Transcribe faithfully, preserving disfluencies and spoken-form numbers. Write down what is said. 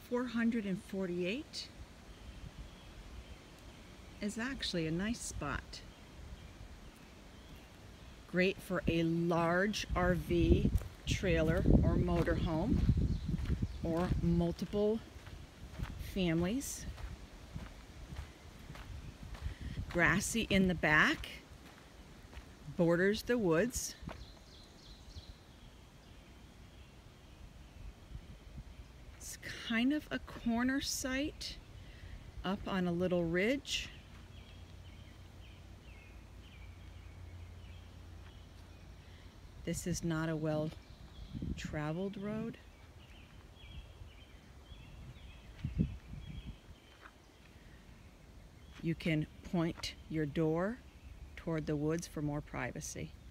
four hundred forty-eight is actually a nice spot. Great for a large R V trailer or motorhome or multiple families. Grassy in the back, borders the woods. It's kind of a corner site up on a little ridge. This is not a well-traveled road. You can point your door toward the woods for more privacy.